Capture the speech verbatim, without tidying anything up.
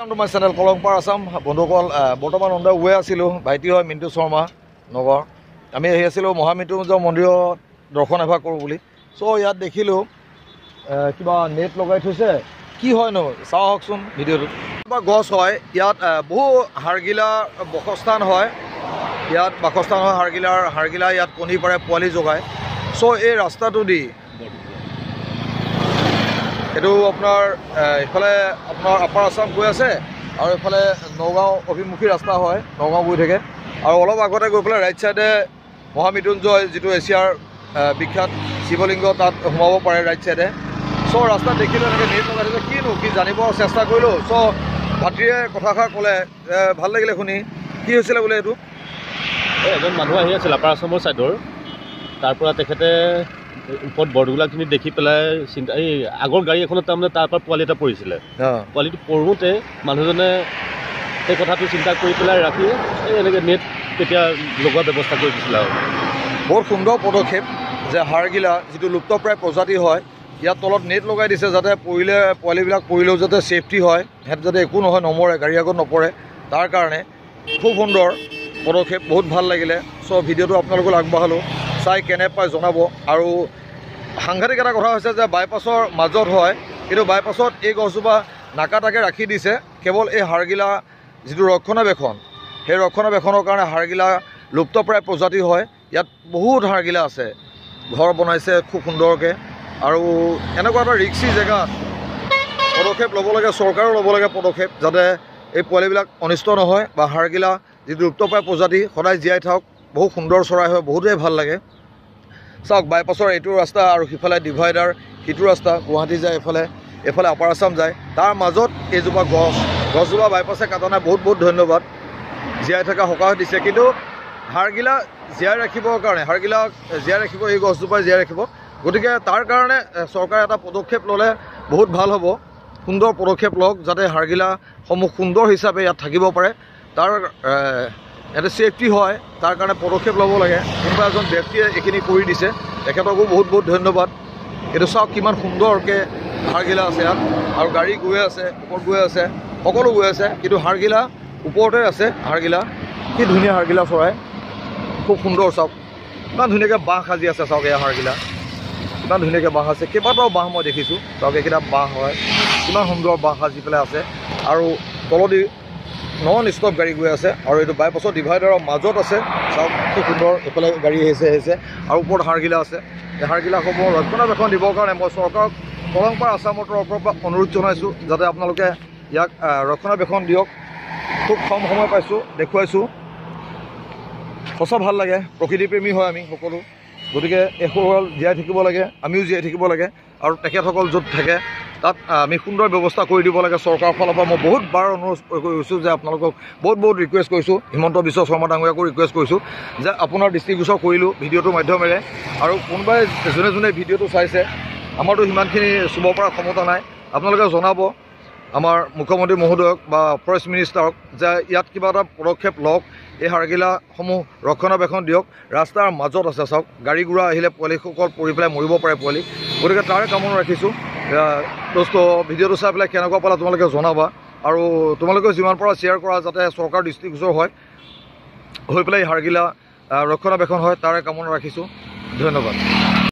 তোমাৰ চেনেল কলংপাৰ আছাম বন্ধুসকল বৰ্তমান অন দ্য ৱে আছিলোঁ ভাইটি হয় মিণ্টু শৰ্মা নগৰ আমি আহি আছিলোঁ মহামৃত্যুঞ্জয় মন্দিৰত দৰ্শন এভাগ কৰোঁ বুলি চ' ইয়াত দেখিলোঁ কিবা নেট লগাই থৈছে কি হয়নো চাওঁ আহকচোন ভিডিঅ'টোত কিবা গছ হয় ইয়াত বহু হাড়গিলাৰ বাসস্থান হয় ইয়াত বাসস্থান হয় হাড়গিলাৰ হাড়গিলা ইয়াত কণী পাৰে পোৱালি জগায় চ' এই ৰাস্তাটো দি এইটো আপোনাৰ এইফালে আপোনাৰ আপাৰ আছাম গৈ আছে আৰু এইফালে নগাঁও অভিমুখী ৰাস্তা হয় নগাঁও গৈ থাকে আৰু অলপ আগতে গৈ পেলাই ৰাইট চাইডে মহামৃত্যুঞ্জয় যিটো এছিয়াৰ বিখ্যাত শিৱলিংগ তাত সোমাব পাৰে ৰাইট চাইডে চ' ৰাস্তাত দেখিলোঁ এনেকৈ নেট লগাই দিছে কিনো কি জানিব চেষ্টা কৰিলোঁ চ' ভাতৃয়ে কথাষাৰ ক'লে ভাল লাগিলে শুনি কি হৈছিলে বোলে এইটো এই এজন মানুহ আহি আছিল আপাৰ আছামৰ ছাইডৰ তাৰ পৰা তেখেতে ওপৰত বৰদোলাখিনি দেখি পেলাই চিন্তা এই আগৰ গাড়ী এখনত তাৰমানে তাৰ পৰা পোৱালি এটা পৰিছিলে পোৱালিটো পৰোঁতে মানুহজনে সেই কথাটো চিন্তা কৰি পেলাই ৰাখি এই এনেকৈ নেট তেতিয়া লগোৱাৰ ব্যৱস্থা কৰি দিছিলে আৰু বহুত সুন্দৰ পদক্ষেপ যে হাড়গিলা যিটো লুপ্তপ্ৰায় প্ৰজাতি হয় ইয়াত তলত নেট লগাই দিছে যাতে পৰিলে পোৱালিবিলাক পৰিলেও যাতে ছেফটি হয় সিহঁত যাতে একো নহয় নমৰে গাড়ী আগত নপৰে তাৰ কাৰণে খুব সুন্দৰ পদক্ষেপ বহুত ভাল লাগিলে চ' ভিডিঅ'টো আপোনালোকক আগবঢ়ালোঁ চাই কেনে পাই জনাব আৰু সাংঘাতিক এটা কথা হৈছে যে বাইপাছৰ মাজত হয় কিন্তু বাইপাছত এই গছজোপা নাকাটাকৈ ৰাখি দিছে কেৱল এই হাড়গিলা যিটো ৰক্ষণাবেক্ষণ সেই ৰক্ষণাবেক্ষণৰ কাৰণে হাড়গিলা লুপ্তপ্ৰায় প্ৰজাতি হয় ইয়াত বহুত হাড়গিলা আছে ঘৰ বনাইছে খুব সুন্দৰকৈ আৰু এনেকুৱা এটা ৰিক্সি জেগাত পদক্ষেপ ল'ব লাগে চৰকাৰেও ল'ব লাগে পদক্ষেপ যাতে এই পোৱালিবিলাক অনিষ্ট নহয় বা হাড়গিলা যিটো লুপ্তপ্ৰায় প্ৰজাতি সদায় জীয়াই থাকক বহুত সুন্দৰ চৰাই হয় বহুতেই ভাল লাগে চাওক বাইপাছৰ এইটো ৰাস্তা আৰু সিফালে ডিভাইডাৰ সিটো ৰাস্তা গুৱাহাটী যায় এইফালে এইফালে আপাৰ আছাম যায় তাৰ মাজত এইজোপা গছ গছজোপা বাইপাছে কাটা নাই বহুত বহুত ধন্যবাদ জীয়াই থকা সকাহ দিছে কিন্তু হাড়গিলা জীয়াই ৰাখিবৰ কাৰণে হাড়গিলাক জীয়াই ৰাখিব এই গছজোপাই জীয়াই ৰাখিব গতিকে তাৰ কাৰণে চৰকাৰে এটা পদক্ষেপ ল'লে বহুত ভাল হ'ব সুন্দৰ পদক্ষেপ লওক যাতে হাড়গিলাসমূহ সুন্দৰ হিচাপে ইয়াত থাকিব পাৰে তাৰ ইয়াতে ছেফটি হয় তাৰ কাৰণে পদক্ষেপ ল'ব লাগে কোনোবা এজন ব্যক্তিয়ে এইখিনি কৰি দিছে তেখেতকো বহুত বহুত ধন্যবাদ এইটো চাওক কিমান সুন্দৰকৈ হাড়গিলা আছে ইয়াত আৰু গাড়ী গৈ আছে ওপৰত গৈ আছে সকলো গৈ আছে কিন্তু হাড়গিলা ওপৰতে আছে হাড়গিলা কি ধুনীয়া হাড়গিলা চৰাই খুব সুন্দৰ চাওক ইমান ধুনীয়াকৈ বাঁহ সাজি আছে চাওক এয়া হাড়গিলা ইমান ধুনীয়াকৈ বাঁহ আছে কেইবাটাও বাঁহ মই দেখিছোঁ চাওক এইকেইটা বাঁহ হয় কিমান সুন্দৰ বাঁহ সাজি পেলাই আছে আৰু তলদি নন ষ্টপ গাড়ী গৈ আছে আৰু এইটো বাইপাছৰ ডিভাইডাৰৰ মাজত আছে চাওক খুব সুন্দৰ এইফালে গাড়ী আহিছে আহিছে আৰু ওপৰত হাড়গিলা আছে এই হাড়গিলাসমূহ ৰক্ষণাবেক্ষণ দিবৰ কাৰণে মই চৰকাৰক কলংপাৰ আছামৰ তৰফৰ পৰা অনুৰোধ জনাইছোঁ যাতে আপোনালোকে ইয়াক ৰক্ষণাবেক্ষণ দিয়ক খুব কম সময় পাইছোঁ দেখুৱাইছোঁ সঁচা ভাল লাগে প্ৰকৃতিপ্ৰেমী হয় আমি সকলো গতিকে এইসকল জীয়াই থাকিব লাগে আমিও জীয়াই থাকিব লাগে আৰু তেখেতসকল য'ত থাকে তাত আমি সুন্দৰ ব্যৱস্থা কৰি দিব লাগে চৰকাৰৰ ফালৰ পৰা মই বহুত বাৰ অনুৰোধ কৰিছোঁ যে আপোনালোকক বহুত বহুত ৰিকুৱেষ্ট কৰিছোঁ হিমন্ত বিশ্ব শৰ্মা ডাঙৰীয়াকো ৰিকুৱেষ্ট কৰিছোঁ যে আপোনাৰ দৃষ্টিগোচৰ কৰিলোঁ ভিডিঅ'টোৰ মাধ্যমেৰে আৰু কোনোবাই যোনে যোনে ভিডিঅ'টো চাইছে আমাৰতো সিমানখিনি চুব পৰা ক্ষমতা নাই আপোনালোকে জনাব আমাৰ মুখ্যমন্ত্ৰী মহোদয়ক বা ফৰেষ্ট মিনিষ্টাৰক যে ইয়াত কিবা এটা পদক্ষেপ লওক এই হাড়গিলাসমূহ ৰক্ষণাবেক্ষণ দিয়ক ৰাস্তাৰ মাজত আছে চাওক গাড়ী ঘোঁৰা আহিলে পোৱালিসকল পৰি পেলাই মৰিব পাৰে পোৱালি গতিকে তাৰে কামনা ৰাখিছোঁ দোস্ত ভিডিঅ'টো চাই পেলাই কেনেকুৱা পালা তোমালোকে জনাবা আৰু তোমালোকে যিমান পৰা শ্বেয়াৰ কৰা যাতে চৰকাৰ দৃষ্টিগোচৰ হয় হৈ পেলাই হাড়গিলা ৰক্ষণাবেক্ষণ হয় তাৰে কামনা ৰাখিছোঁ ধন্যবাদ।